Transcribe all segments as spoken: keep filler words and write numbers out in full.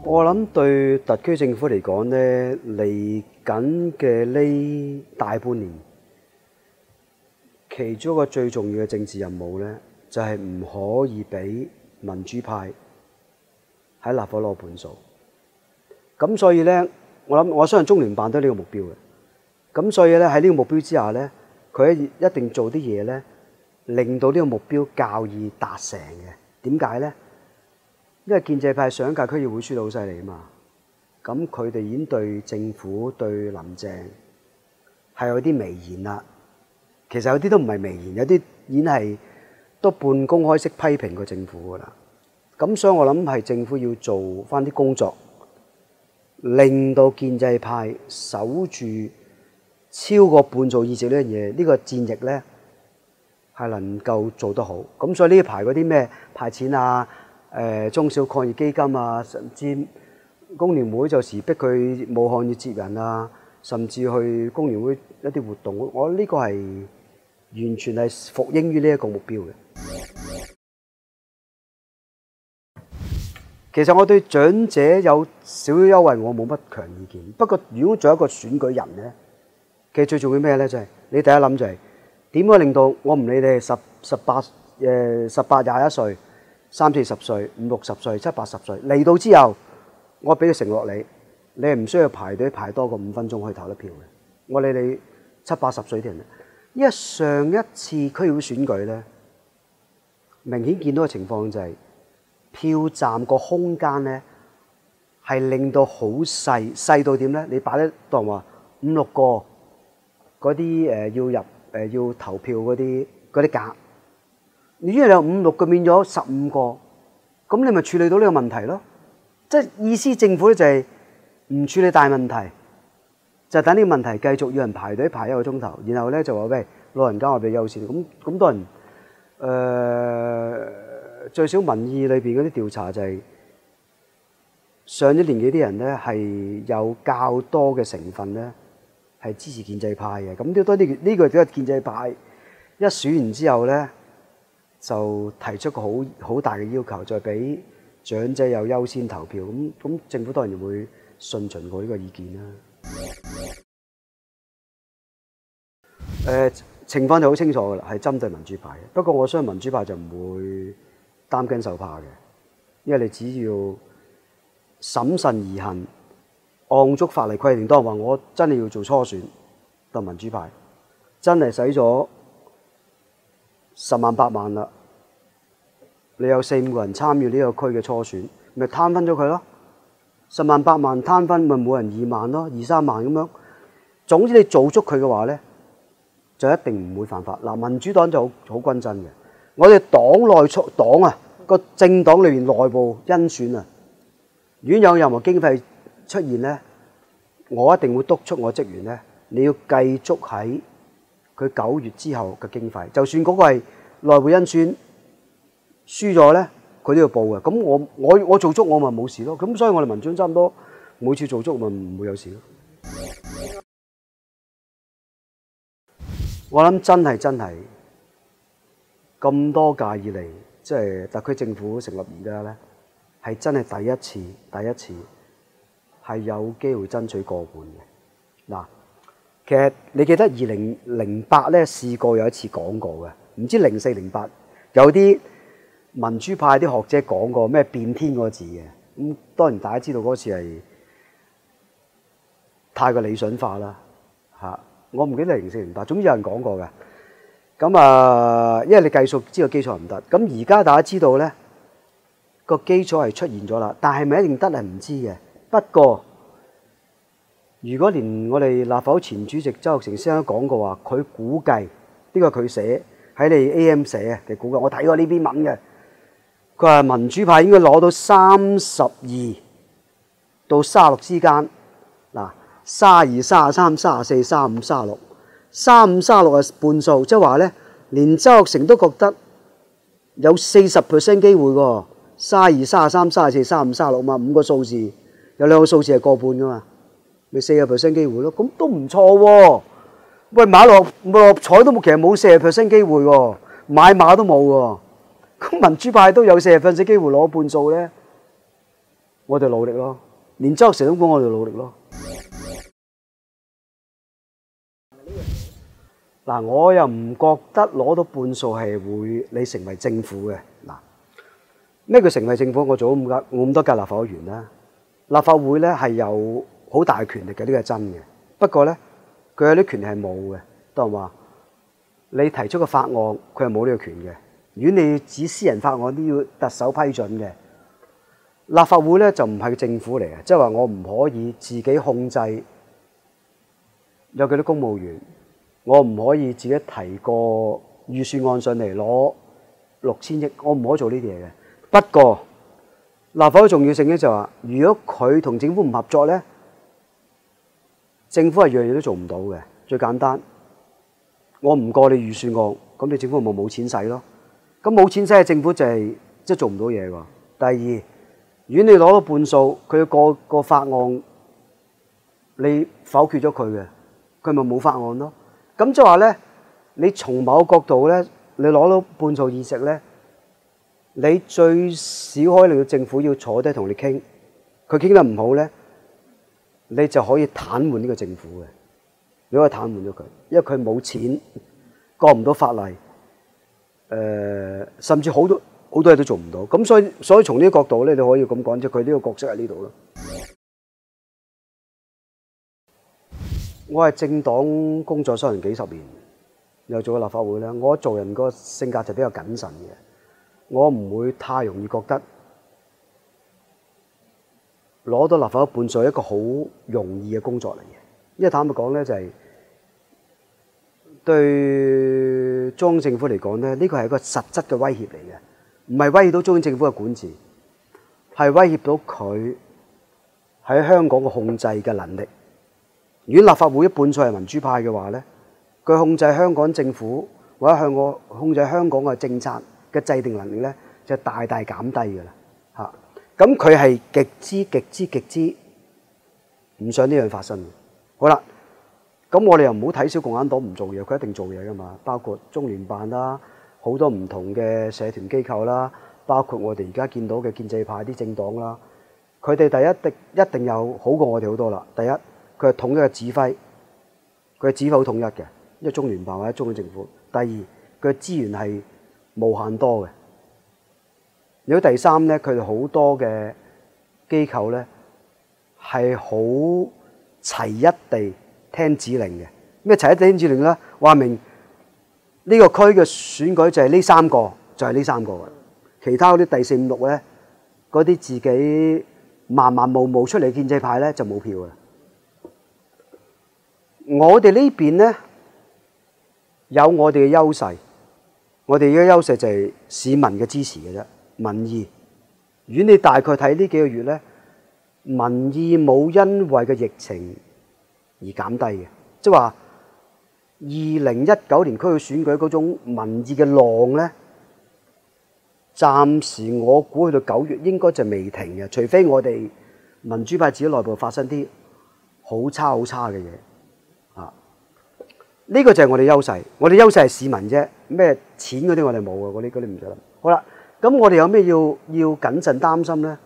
我諗對特區政府嚟講呢，嚟緊嘅呢大半年，其中一個最重要嘅政治任務呢，就係唔可以俾民主派喺立法攞半數。咁所以呢，我諗我相信中聯辦都係呢個目標嘅。咁所以咧，喺呢個目標之下呢，佢一定做啲嘢呢，令到呢個目標較易達成嘅。點解呢？因為建制派上一屆區議會輸到好犀利啊嘛，咁佢哋已經對政府對林鄭係有啲微言啦。其實有啲都唔係微言，有啲已經係都半公開式批評過政府噶啦。咁所以我諗係政府要做翻啲工作，令到建制派守住超過半數議席呢樣嘢，呢、呢個戰役呢係能夠做得好。咁所以呢排嗰啲咩派錢啊，誒、呃、中小抗疫基金啊，甚至工聯會就時逼佢武漢要接人啊，甚至去工聯會一啲活動，我呢個係完全係服膺於呢一個目標嘅。其實我對長者有少少優惠，我冇乜強意見。不過如果做一個選舉人呢，其實最重要咩呢？就係、是、你第一諗就係點樣令到我唔理你係十十八誒十八廿一歲。三四十歲、五六十歲、七八十歲嚟到之後，我俾個承諾你，你係唔需要排隊排多過五分鐘去投得票嘅。我理你七八十歲啲人，因為上一次區議會選舉咧，明顯見到嘅情況就係、是、票站個空間咧係令到好細，細到點咧？你擺得當話五六個嗰啲誒要入誒、呃、要投票嗰啲嗰啲格。你因為有五六個變咗十五個，咁你咪處理到呢個問題咯。即係意思政府咧就係唔處理大問題，就等呢個問題繼續要人排隊排一個鐘頭，然後咧就話喂，老人家我俾優先。咁咁多人誒、呃、最少民意裏邊嗰啲調查就係、是、上咗年紀啲人咧係有較多嘅成分咧係支持建制派嘅。咁都多啲呢個都係建制派一選完之後咧，就提出個好好大嘅要求，再俾長者有優先投票。咁咁政府當然會順從過呢個意見啦。誒、呃、情況就好清楚㗎啦，係針對民主派嘅。不過我相信民主派就唔會擔驚受怕嘅，因為你只要審慎而行，按足法例規定。當話我真係要做初選，當民主派真係使咗十萬八萬啦，你有四五個人參與呢個區嘅初選，咪攤分咗佢咯。十萬八萬攤分，咪每人二萬咯，二三萬咁樣。總之你做足佢嘅話咧，就一定唔會犯法。嗱，民主黨就好好均真嘅。我哋黨內出黨啊，個政黨裏邊內部甄選啊，如果有任何經費出現咧，我一定會督促我職員咧，你要繼續喺佢九月之後嘅經費，就算嗰個係內部甄選輸咗咧，佢都要報嘅。咁我我我做足我咪冇事咯。咁所以我哋民主黨差唔多每次做足咪唔會有事咯。我諗真係真係咁多屆以嚟，即係特區政府成立而家咧，係真係第一次第一次係有機會爭取過半嘅。嗱，其實你記得二零零八咧試過有一次講過嘅，唔知零四零八有啲民主派啲學者講過咩變天嗰個字嘅。咁當然大家知道嗰次係太過理想化啦嚇。我唔記得零四零八，總之有人講過嘅。咁啊，因為你計數知道基礎唔得。咁而家大家知道咧個基礎係出現咗啦，但係咪一定得係唔知嘅。不過如果連我哋立法會前主席周學成先生都講過話，佢估計呢個佢寫喺你 A M 寫嘅估計，我睇過呢篇文嘅。佢話民主派應該攞到三十二到三十六之間。嗱，三十二、三十三、三十四、三十五、三十六，三五、三十六係半數，即係話咧，連周學成都覺得有四十 percent 機會喎。三十二、三十三、三十四、三十五、三十六嘛，五個數字有兩個數字係過半噶嘛。咪四十 percent 機會咯，咁都唔錯喎。喂，買六六合彩都冇，其實冇四十 percent 機會喎，買馬都冇喎。咁民主派都有四十 percent 機會攞半數咧， 我哋努力咯，連周成都講我哋努力咯。嗱，我又唔覺得攞到半數係會你成為政府嘅。嗱，咩叫成為政府？我做咗咁多咁多屆立法會議員啦，立法會咧係有好大嘅權力嘅，呢個係真嘅。不過咧，佢有啲權力係冇嘅，當話你提出個法案，佢係冇呢個權嘅。如果你指私人法案都要特首批准嘅，立法會咧就唔係政府嚟嘅，即係話我唔可以自己控制有幾多公務員。我唔可以自己提個預算案上嚟攞六千億，我唔可以做呢啲嘢嘅。不過立法會重要性咧就話，如果佢同政府唔合作咧，政府係樣樣都做唔到嘅。最簡單，我唔過你預算案，咁你政府咪冇錢使咯。咁冇錢使嘅政府就係即係做唔到嘢喎。第二，如果你攞到半數，佢要過個法案，你否決咗佢嘅，佢咪冇法案咯。咁即係話咧，你從某個角度咧，你攞到半數議席咧，你最少可以令到政府要坐低同你傾，佢傾得唔好咧，你就可以癱瘓呢個政府嘅，你可以癱瘓咗佢，因為佢冇錢，過唔到法例，誒、呃，甚至好多好多嘢都做唔到。咁所以所以從呢個角度咧，你可以咁講，即係佢呢個角色喺呢度咯。我係政黨工作收人幾十年，又做過立法會咧。我做人個性格就比較謹慎嘅，我唔會太容易覺得攞到立法會半數係一個好容易嘅工作嚟嘅。因為坦白講咧，就係對中央政府嚟講咧，呢個係一個實質嘅威脅嚟嘅，唔係威脅到中央政府嘅管治，係威脅到佢喺香港嘅控制嘅能力。如果立法會一半數係民主派嘅話咧，佢控制香港政府或者香港控制香港嘅政策嘅制定能力咧，就大大減低㗎啦嚇。咁佢係極之極之極之唔想呢樣發生嘅。好啦，咁我哋又唔好睇小共產黨唔做嘢，佢一定做嘢㗎嘛。包括中聯辦啦，好多唔同嘅社團機構啦，包括我哋而家見到嘅建制派啲政黨啦，佢哋第一定一定有好過我哋好多啦。第一，佢係統一嘅指揮，佢嘅指揮好統一嘅，因為中聯辦或者中央政府。第二，佢嘅資源係無限多嘅。如果第三咧，佢哋好多嘅機構咧係好齊一地聽指令嘅。咩齊一地聽指令咧？話明呢個區嘅選舉就係呢三個，就係呢三個嘅。其他嗰啲第四五六咧，嗰啲自己漫漫無無出嚟建制派咧就冇票嘅。我哋呢邊咧有我哋嘅優勢，我哋嘅優勢就係市民嘅支持嘅啫，民意。如果你大概睇呢幾個月咧，民意冇因為嘅疫情而減低嘅，即係話二零一九年區嘅選舉嗰種民意嘅浪咧，暫時我估去到九月應該就未停嘅，除非我哋民主派自己內部發生啲好差好差嘅嘢。呢個就係我哋優勢，我哋優勢係市民啫，咩錢嗰啲我哋冇啊，嗰啲嗰啲唔使諗。好啦，咁我哋有咩要要謹慎擔心咧？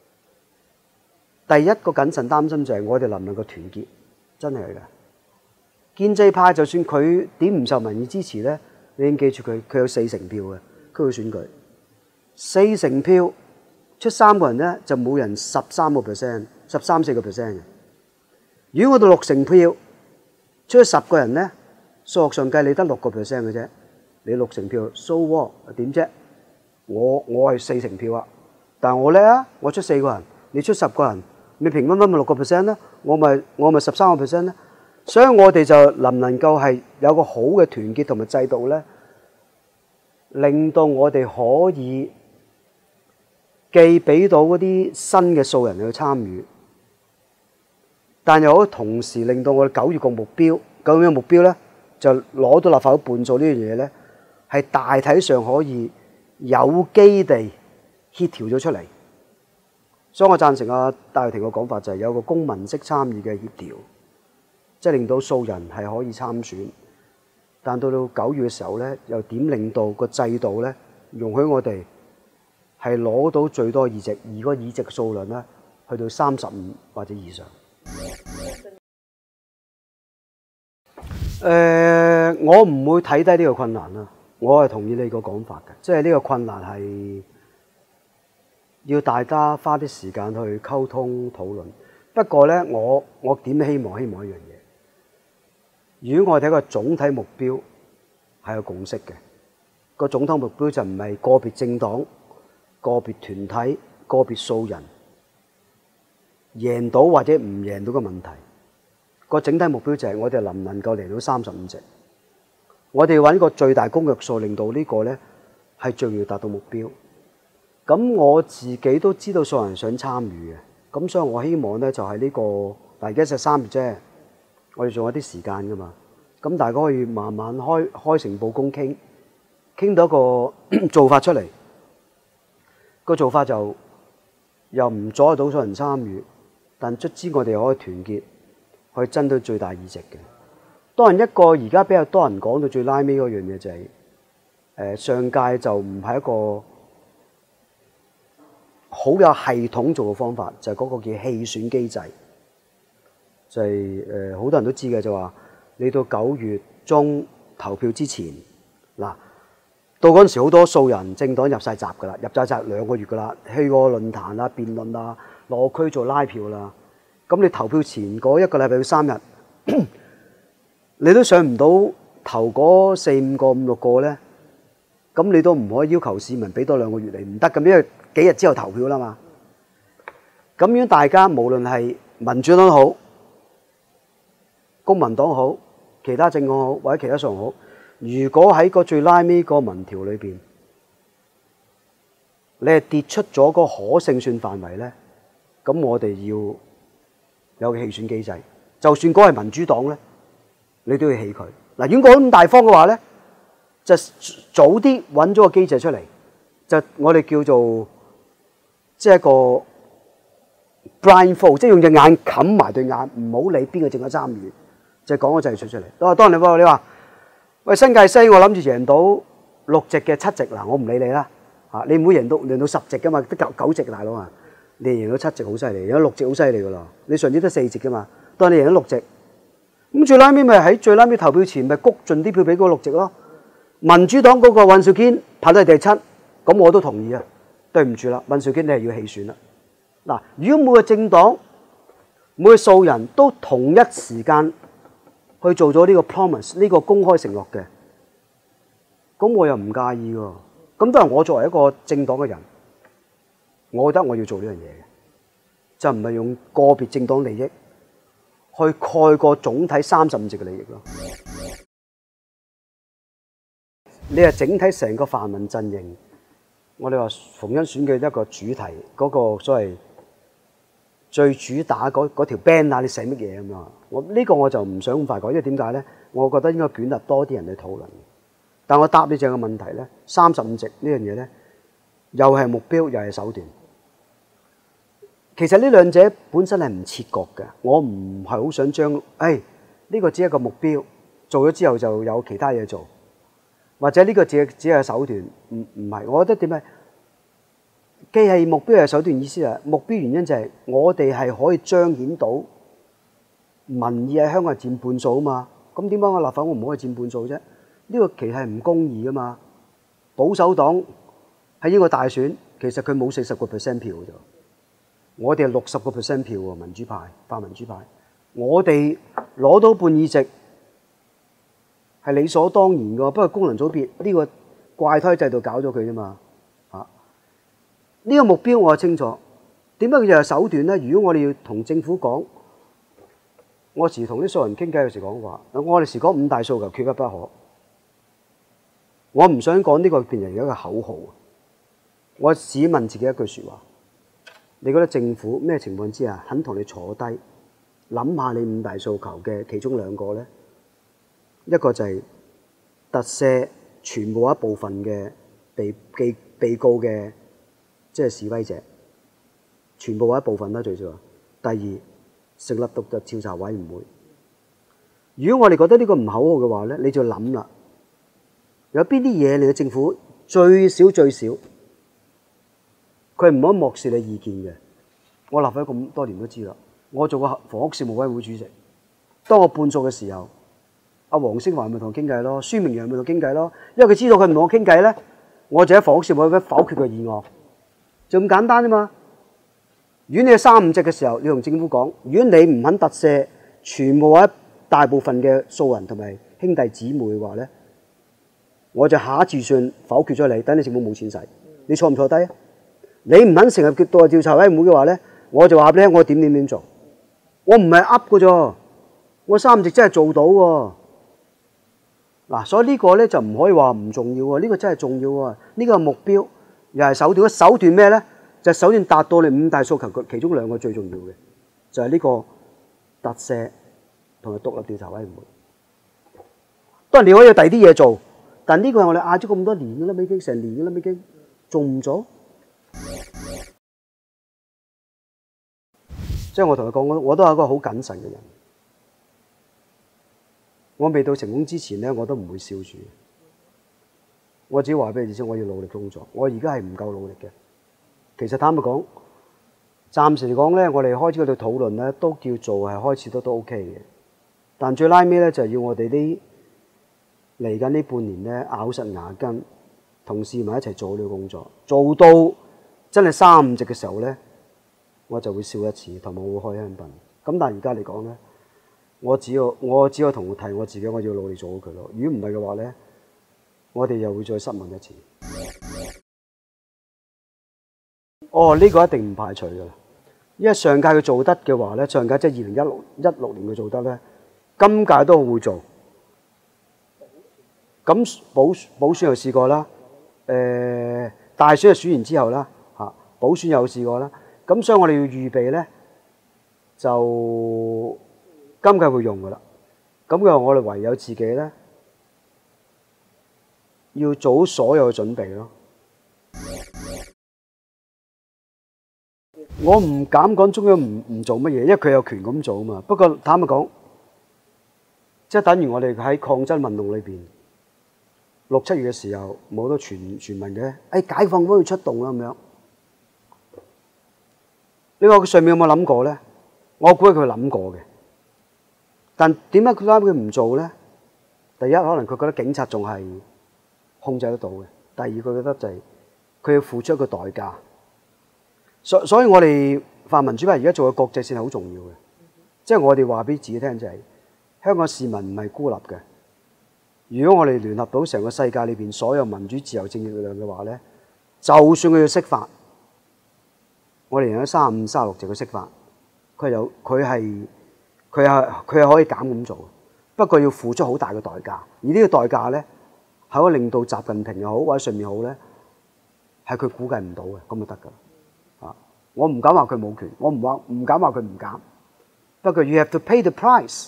第一個謹慎擔心就係我哋能唔能夠團結，真係㗎。建制派就算佢點唔受民意支持咧，你已經記住佢，佢有四成票嘅區議選舉，四成票出三個人咧，就每人十三個 percent， 十三四個 percent 嘅。如果我哋六成票出咗十個人咧，數學上計你得六個 percent 嘅啫，你六成票 so what 點啫？我我係四成票啊，但係我叻啊，我出四個人，你出十個人，你平均分咪六個 percent 啦，我咪我咪十三個 percent 咧。所以我哋就能唔能夠係有個好嘅團結同埋制度咧，令到我哋可以既俾到嗰啲新嘅素人去參與，但又可以同時令到我哋九月個目標，九月嘅目標咧，就攞到立法會半數呢樣嘢咧，係大體上可以有機地協調咗出嚟。所以我贊成阿戴耀廷嘅講法，就係有個公民式參與嘅協調，即係令到素人係可以參選，但到到九月嘅時候咧，又點令到個制度咧容許我哋係攞到最多議席，而個議席數量咧去到三十五或者以上。誒、呃，我唔會睇低呢個困難啦。我係同意你個講法嘅，即係呢個困難係要大家花啲時間去溝通討論。不過咧，我我點希望希望一樣嘢，如果我哋睇個總體目標係有共識嘅，個總體目標就唔係個別政黨、個別團體、個別數人贏到或者唔贏到嘅問題。個整體目標就係我哋能唔能夠嚟到三十五席，我哋揾個最大公約數，令到呢個咧係最容易達到目標。咁我自己都知道所有人想參與嘅，咁所以我希望咧就係呢個，嗱而家就三月啫，我哋仲有啲時間噶嘛，咁大家可以慢慢開開誠佈公傾，傾到一個做法出嚟。個做法就又唔阻礙到所有人參與，但卒之我哋可以團結。去爭到最大議席嘅。當然一個而家比較多人講到最拉尾嗰樣嘢就係、是，誒、呃、上屆就唔係一個好有系統做嘅方法，就係、是、嗰個叫棄選機制，就係誒好多人都知嘅，就話你到九月中投票之前，嗱到嗰陣時好多數人政黨入晒閘㗎啦，入晒閘兩個月㗎啦，去過論壇啊、辯論啊、落區做拉票啦。咁你投票前嗰一個禮拜到三日，你都上唔到頭嗰四五個、五六個咧，咁你都唔可以要求市民俾多兩個月嚟，唔得咁，因為幾日之後投票啦嘛。咁樣大家無論係民主黨好、公民黨好、其他政黨好或者其他數好，如果喺個最拉尾個民調裏邊，你係跌出咗個可勝算範圍咧，咁我哋要有個棄選機制，就算嗰係民主黨咧，你都要棄佢。嗱，如果講咁大方嘅話咧，就早啲揾咗個機制出嚟，就我哋叫做即係一個 blindfold，即係用隻眼冚埋對眼，唔好理邊個政黨參與，就講個制出出嚟。當當你話你話，喂新界西我諗住贏到六席嘅七席，嗱我唔理你啦，嚇你唔會贏到贏到十席噶嘛，得九九席大佬啊！你贏到七席好犀利，贏到六席好犀利噶啦。你上次得四席噶嘛，當你贏咗六席，咁最拉尾咪喺最拉尾投票前咪谷盡啲票俾嗰六席咯。民主黨嗰個尹兆堅排到第七，咁我都同意啊。對唔住啦，尹兆堅你係要棄選啦。嗱，如果每個政黨每個數人都同一時間去做咗呢個 promise 呢個公開承諾嘅，咁我又唔介意喎。咁當然我作為一個政黨嘅人，我覺得我要做呢樣嘢嘅，就唔係用個別政黨利益去蓋過總體三十五席嘅利益咯。你係整體成個泛民陣營，我哋話逢恩選嘅一個主題，嗰、那個所謂最主打嗰嗰條 band 啊，你寫乜嘢咁啊？我呢、這個我就唔想咁快講，因為點解咧？我覺得應該捲入多啲人去討論。但我答你這個問題咧，三十五席呢樣嘢咧，又係目標又係手段。其實呢兩者本身係唔切割嘅，我唔係好想將，誒、哎、呢、這個只係一個目標，做咗之後就有其他嘢做，或者呢個只只係手段，唔唔係。我覺得點解既係目標又係手段，意思係目標原因就係我哋係可以彰顯到民意喺香港係佔半數啊嘛。咁點解我立法會唔可以佔半數啫？呢、這個其實係唔公義噶嘛。保守黨喺呢個大選，其實佢冇四十個 percent 票啫。我哋係六十個 percent 票喎，民主派、泛民主派，我哋攞到半議席係理所當然嘅。不過功能組別呢個怪胎制度搞咗佢啫嘛。嚇，呢個目標我係清楚。點解佢又係手段咧？如果我哋要同政府講，我時同啲數人傾偈，有時講話，我哋時講五大訴求缺一不可。我唔想講呢個變成一個口號。我只問自己一句説話。你覺得政府咩情況之下肯同你坐低諗下你五大訴求嘅其中兩個咧？一個就係特赦全部一部分嘅被被被告嘅即係示威者，全部一部分啦最少。第二，成立獨立調查委員會。如果我哋覺得呢個唔口號嘅話咧，你就諗啦，有邊啲嘢你嘅政府最少最少？佢唔可以漠視你意見嘅， 我立法咁多年都知啦。我做過房屋事務委員會主席，當我半數嘅時候，阿黃星華咪同我傾偈咯，孫明揚咪同我傾偈咯。因為佢知道佢唔同我傾偈咧，我就喺房屋事務委員會否決個議案，就咁簡單啫嘛。如果你係三五席嘅時候，你同政府講，如果你唔肯特赦全部或者大部分嘅素人同埋兄弟姊妹嘅話咧，我就下一次算否決咗你，等你政府冇錢使。你錯唔錯低啊？你唔肯成立獨立調查委員會嘅話咧，我就話俾你聽，我點點點做。我唔係噏嘅啫，我三五席真係做到喎。嗱，所以呢個咧就唔可以話唔重要喎，呢個真係重要喎。呢個目標又係手段，手段咩咧？就係首先達到你五大訴求，其中兩個最重要嘅，就係呢個特赦同埋獨立調查委員會。當然你可以有第二啲嘢做，但呢個係我哋嗌咗咁多年嘅啦，已經成年嘅啦，已經做唔做？即係我同佢講，我我都係一個好謹慎嘅人。我未到成功之前咧，我都唔會笑住。我只話俾你知，我要努力工作。我而家係唔夠努力嘅。其實坦白講，暫時嚟講咧，我哋開始嗰度討論咧，都叫做係開始都都 OK 嘅。但最拉尾咧，就係要我哋啲嚟緊呢半年咧，咬實牙根，同事埋一齊做呢個工作，做到真係三五席嘅時候咧，我就會笑一次，同埋我會開香檳。咁但係而家嚟講咧，我只要我只有同佢提我自己，我要努力做好佢咯。如果唔係嘅話咧，我哋又會再失望一次。哦，呢個一定唔排除㗎啦，因為上屆佢做得嘅話咧，上屆即係二零一六一六年佢做得咧，今屆都會做。咁補補選又試過啦，誒大選又選完之後啦，嚇補選又試過啦。咁所以我哋要預備咧，就今屆會用㗎啦。咁嘅話，我哋唯有自己咧，要做好所有嘅準備咯。我唔敢講中央唔唔做乜嘢，因為佢有權咁做啊嘛。不過坦白講，即係等於我哋喺抗爭運動裏邊，六七月嘅時候冇得全傳聞嘅，誒解放軍要出動啦咁樣。你話佢上面有冇諗過咧？我估佢諗過嘅，但點解佢啱佢唔做咧？第一，可能佢覺得警察仲係控制得到嘅；第二，佢覺得就係佢要付出一個代價。所所以，我哋泛民主派而家做嘅國際線係好重要嘅，即係我哋話俾自己聽就係香港市民唔係孤立嘅。如果我哋聯合到成個世界裏邊所有民主自由正義力量嘅話咧，就算佢要釋法，我哋用咗三十五、三十六席去釋法，佢有佢係佢係佢係可以減咁做，不過要付出好大嘅代價。而呢個代價咧係可以令到習近平又好或者上面好咧，係佢估計唔到嘅，咁就得㗎。啊，我唔敢話佢冇權，我唔話唔敢話佢唔減，不過 you have to pay the price。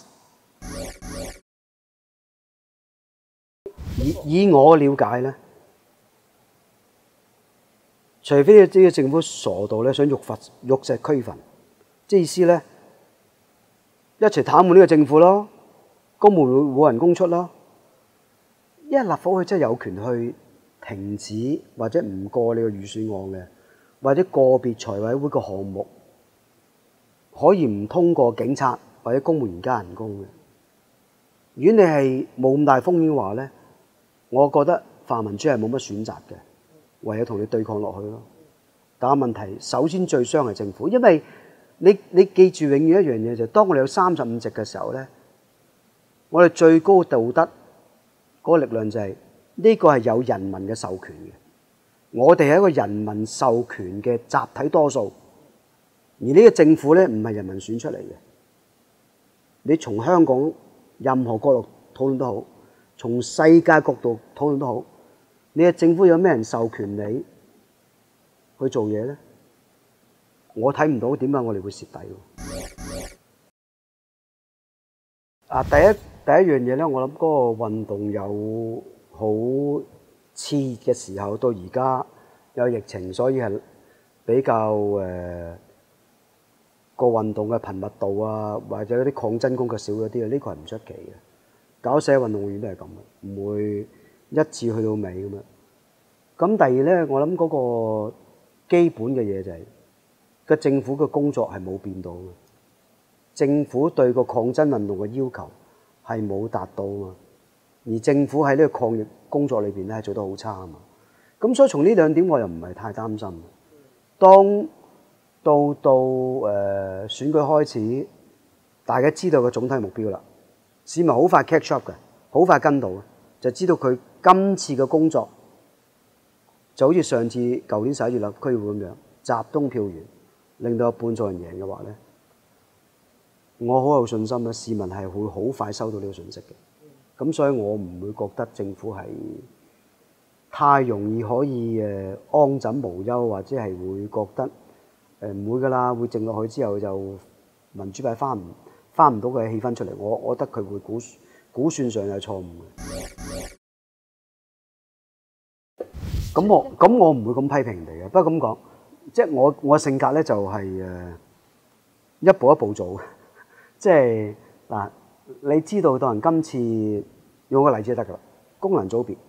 以以我了解咧，除非呢個政府傻到咧想玉佛玉石俱焚，即係意思咧一齊癱瘓呢個政府咯，公務員冇人工出咯，因為立法會真係有權去停止或者唔過你個預算案嘅，或者個別財委會個項目可以唔通過警察或者公務員加人工嘅。如果你係冇咁大風險嘅話咧，我覺得泛民主係冇乜選擇嘅，唯有同你對抗落去咯。但係問題，首先最傷係政府，因為你你記住永遠一樣嘢就係，當我哋有三十五席嘅時候咧，我哋最高道德嗰個力量就係呢個係有人民嘅授權嘅，我哋係一個人民授權嘅集體多數，而呢個政府咧唔係人民選出嚟嘅。你從香港任何角度討論都好，從世界角度討論都好，你嘅政府有咩人授權你去做嘢咧？我睇唔到點解我哋會蝕底喎。啊，第一第一樣嘢咧，我諗嗰個運動有好熾熱嘅時候，到而家有疫情，所以係比較誒、呃、個運動嘅頻密度啊，或者嗰啲抗爭工具少咗啲啊，呢個係唔出奇嘅。搞社運動員都係咁嘅，唔會一次去到尾咁樣。咁第二咧，我諗嗰個基本嘅嘢就係嘅政府嘅工作係冇變到嘅，政府對個抗爭運動嘅要求係冇達到啊，而政府喺呢個抗疫工作裏邊咧係做得好差啊嘛。咁所以從呢兩點我又唔係太擔心。當到到誒、呃、選舉開始，大家知道個總體目標啦，市民好快 catch up 嘅，好快跟到嘅，就知道佢今次嘅工作就好似上次舊年十一月立區會咁樣，集中票源，令到有半數人贏嘅話咧，我好有信心咧，市民係會好快收到呢個信息嘅。咁所以我唔會覺得政府係太容易可以誒安枕無憂，或者係會覺得誒唔會㗎啦，會靜落去之後就民主派翻唔翻唔到嘅氣氛出嚟。我我覺得佢會估估算上係錯誤嘅。咁我咁我唔會咁批評人哋嘅，不過咁講，即係我我性格咧就係誒一步一步做嘅，即係嗱，你知道當人今次用個例子就得㗎啦，功能組別，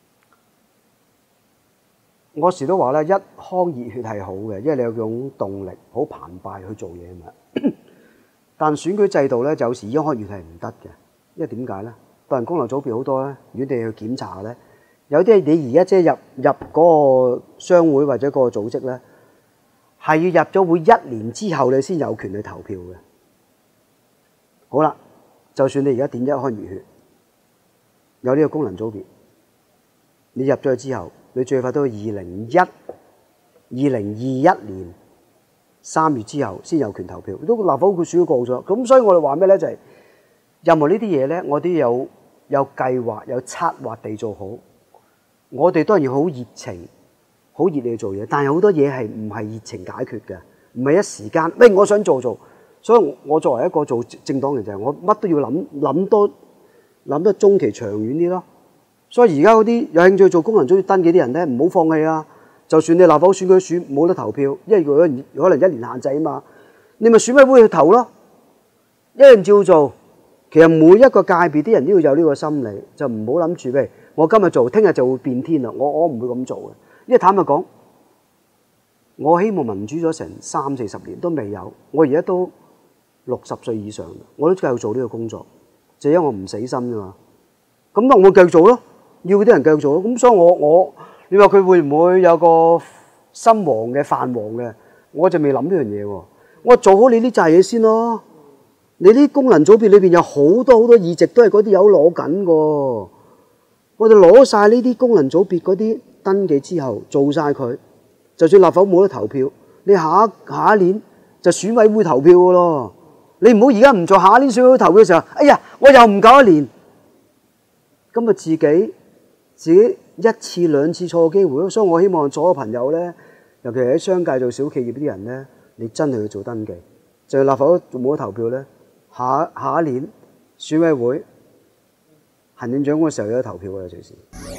我時都話咧，一腔熱血係好嘅，因為你有種動力，好澎湃去做嘢嘛。但選舉制度咧，就有時一腔熱血係唔得嘅，因為點解咧？當人功能組別好多咧，如果你去檢查咧。有啲你而家即係入入嗰個商會或者嗰個組織咧，係要入咗會一年之後你先有權去投票嘅。好啦，就算你而家點一腔熱血，有呢個功能組別，你入咗去之後，你最快都係二零一二零二一年三月之後先有權投票，都立法會選舉過咗。咁所以我哋話咩咧？就係、是、任何呢啲嘢咧，我都有有計劃、有策劃地做好。我哋當然要好熱情、好熱烈去做嘢，但係好多嘢係唔係熱情解決嘅，唔係一時間。喂，我想做做，所以我作為一個做政黨人就係我乜都要諗諗多諗得中期長遠啲咯。所以而家嗰啲有興趣做功能組別登記啲人咧，唔好放棄啊！就算你立法會選舉選冇得投票，因為如果可能一年限制啊嘛，你咪選委會去投咯，一樣照做。其實每一個界別啲人都要有呢個心理，就唔好諗住喂，我今日做，聽日就會變天啦。我我唔會咁做嘅，因為坦白講，我希望民主咗成三四十年都未有，我而家都六十歲以上，我都繼續做呢個工作，就因為我唔死心啫嘛。咁我繼續做咯，要嗰啲人繼續做咯。咁所以我我你話佢會唔會有個心黃嘅泛黃嘅，我就未諗呢樣嘢喎。我做好你呢扎嘢先咯。你啲功能組別裏邊有好多好多議席都係嗰啲有攞緊嘅，我哋攞晒呢啲功能組別嗰啲登記之後做晒佢，就算立法會冇得投票，你下一下一年就選委會投票嘅咯。你唔好而家唔做，下一年選委會投票嘅時候，哎呀，我又唔夠一年，咁啊自己自己一次兩次錯嘅機會咯。所以我希望所有朋友咧，尤其係喺商界做小企業啲人咧，你真係去做登記，就係立法會冇得投票咧。下下一年選委會行政長官嘅時候有得投票嘅隨時。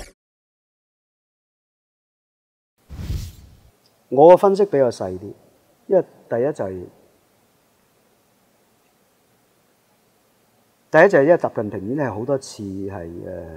我嘅分析比較細啲，因為第一就係、是、第一就係因為習近平已經係好多次係誒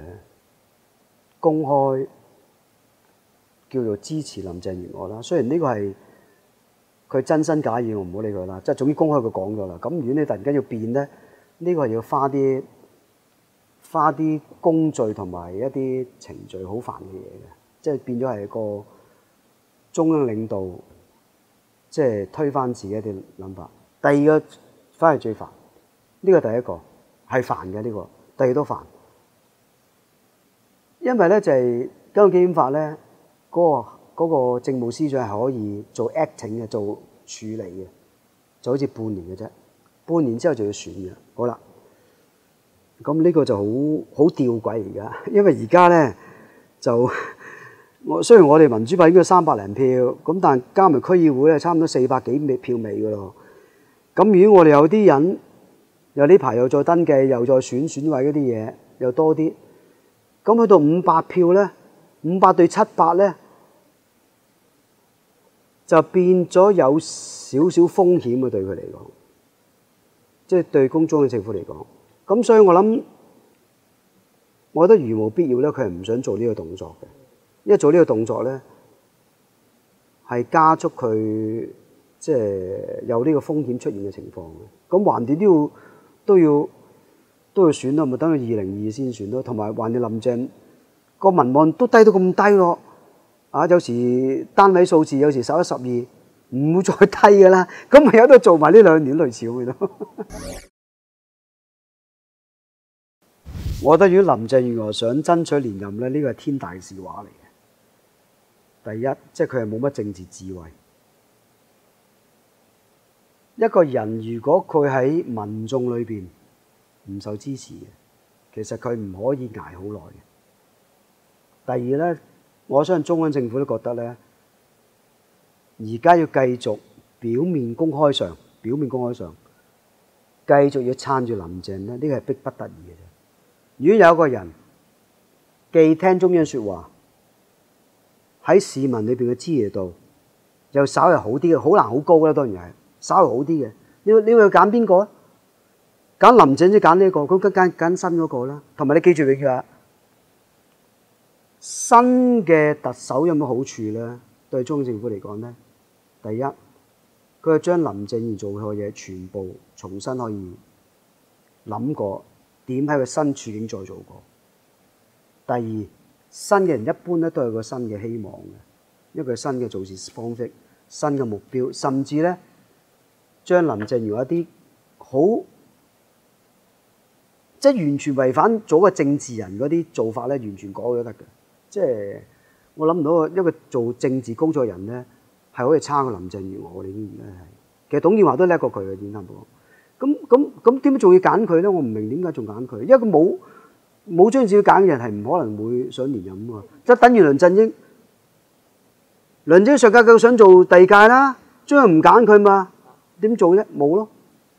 公開叫做支持林鄭月娥啦。雖然呢個係佢真真假意，我唔好理佢啦。即係總之公開佢講咗啦。咁如果你突然間要變咧，呢個係要花啲花啲工序同埋一啲程序，好煩嘅嘢嘅。即係變咗係個中央領導，即係推翻自己一啲諗法。第二個反而最煩，呢個第一個係煩嘅呢個，第二都煩，因為咧就係根據基本法咧嗰個。嗰個政務司長係可以做 acting 嘅，做處理嘅，就好似半年嘅啫。半年之後就要選嘅。好啦，咁呢個就好好吊詭而家，因為而家咧就我雖然我哋民主派應該三百零票，咁但係加埋區議會咧差唔多四百幾票尾㗎咯。咁如果我哋有啲人又呢排又再登記，又再選選委嗰啲嘢又多啲，咁去到五百票咧，五百對七百咧。就變咗有少少風險嘅對佢嚟講，即係對公眾嘅政府嚟講。咁所以我諗，我覺得如無必要咧，佢係唔想做呢個動作嘅，因為做呢個動作咧係加速佢即係有呢個風險出現嘅情況嘅。咁橫掂都要都要都要選咯，咪等到二零二二先選咯。同埋橫掂林鄭個民望都低到咁低咯，啊有時單位數字有時十一十二，唔會再低㗎啦。咁咪有得做埋呢兩年類似咁咯。我覺得如果林鄭月娥想爭取連任咧，呢個係天大事話嚟嘅。第一，即係佢係冇乜政治智慧。一個人如果佢喺民眾裏邊唔受支持嘅，其實佢唔可以捱好耐嘅。第二咧，我相信中央政府都覺得咧，而家要繼續表面公開上、表面公開上繼續要撐住林鄭咧，呢個係迫不得已嘅啫。如果有一個人既聽中央説話，喺市民裏邊嘅支持度又稍為好啲嘅，好難好高啦，當然係稍為好啲嘅。你你會揀邊個啊？揀林鄭即揀呢個，咁梗揀揀新嗰個啦。同埋你記住俾佢話，新嘅特首有乜好處咧？對中央政府嚟講咧，第一，佢係將林鄭而做嘅嘢全部重新可以諗過。點喺個新處境再做過。第二，新嘅人一般咧都有個新嘅希望嘅，一個新嘅做事方式、新嘅目標，甚至咧將林鄭月娥一啲好即係完全違反咗個政治人嗰啲做法咧，完全改咗得嘅。即係我諗唔到一個做政治工作人咧係可以差過林鄭月娥。我哋已經而家係，其實董建華都叻過佢嘅，點解冇？咁咁咁點解仲要揀佢咧？我唔明點解仲揀佢，因為佢冇冇將自己揀嘅人係唔可能會想連任啊嘛。即係等於梁振英，梁振英上屆佢想做第二屆啦，中央唔揀佢嘛，點做啫？冇咯。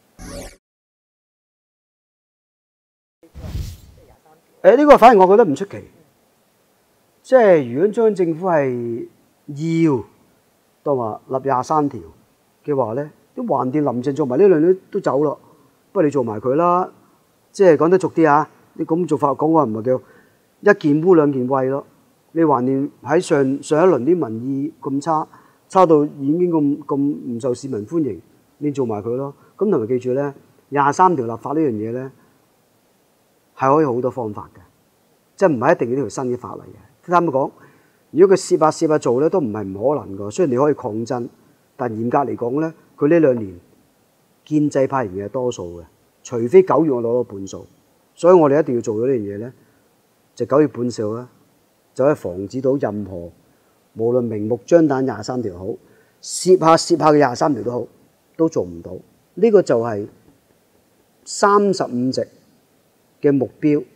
誒呢個反而我覺得唔出奇，即係如果中央政府係要當話立廿三條嘅話咧。都橫掂林鄭做埋呢兩年都走咯，不過你做埋佢啦，即係講得俗啲啊！你咁做法講話唔係叫一件污兩件穢咯。你橫掂喺上上一輪啲民意咁差，差到已經咁咁唔受市民歡迎，你做埋佢咯。咁同埋記住咧，廿三條立法呢樣嘢咧係可以好多方法嘅，即係唔係一定要呢條新嘅法例嘅。啱啱講，如果佢試下試下做咧，都唔係唔可能㗎。雖然你可以抗爭，但嚴格嚟講咧。佢呢兩年建制派仍然係多數嘅，除非九月我攞到半數，所以我哋一定要做咗呢樣嘢咧，就九月半數啦，就可以防止到任何無論明目張膽廿三條好，攝下攝下嘅廿三條都好，都做唔到。呢個就係三十五席嘅目標